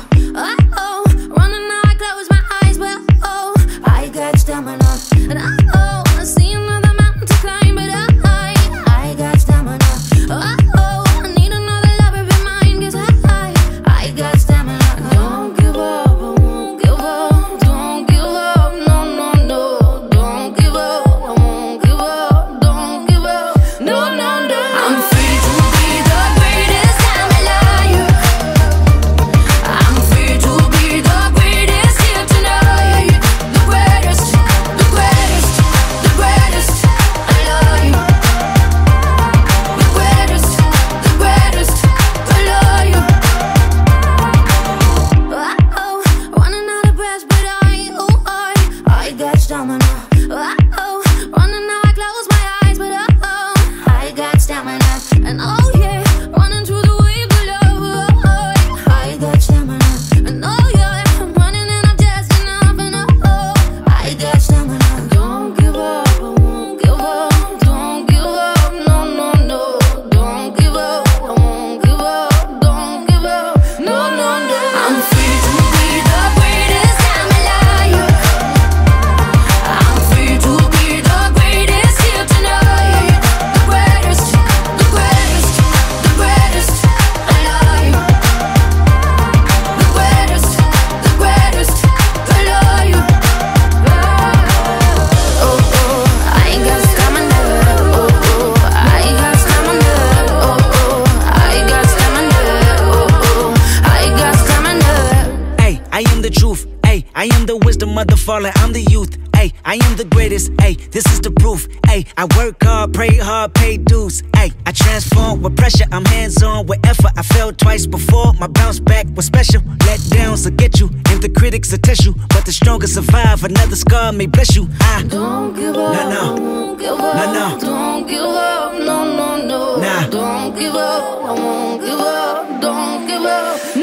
Oh, running now I close my eyes, but oh, I got stamina. And oh, I see another mountain to climb, but I got stamina. Oh, I need another lover be mine, 'cause I got stamina. Don't give up, I won't give up. Don't give up, no, no, no. Don't give up, I won't give up. Don't give up, no, no, no. I'm free to be the greatest, I'm a liar. I'm free to be the greatest here tonight. The greatest, the greatest, the greatest, I love you. The greatest, the greatest, I love you. Oh, running out of breath, but I got stamina. Oh, running now I close my eyes, but oh, I got stamina. And oh yeah, running through the waves of love. Oh, I got stamina. And oh yeah, I'm running and I'm just enough. And oh, I got stamina. Don't give up, I won't give up. Don't give up, no, no, no. Don't give up, I won't give up. Don't give up, no, no, no. I'm free to be the greatest, I'm a liar. I'm free to be the greatest here tonight. The greatest, the greatest, the greatest, I love you. The greatest, the greatest, I love you. Oh, oh, I got stamina. Oh, oh, I got stamina. Oh, oh, I got stamina. Oh, oh, I got stamina. Ay, I am the truth. Ay, I am the wisdom of the fallen. I'm the youth. Ay, I am the greatest. Ay, this is the proof. Ay, I work hard, pray hard, pay dues. Ay, I transform with pressure. I'm hands-on with effort. I failed twice before. My bounce back was special. Let downs will get you, and the critics will test you. But the strongest survive. Another scar may bless you. Don't give up, No, no. I won't give up. No, no. Don't give up, no, no, no. Nah. Don't give up, I won't give up. Don't give up,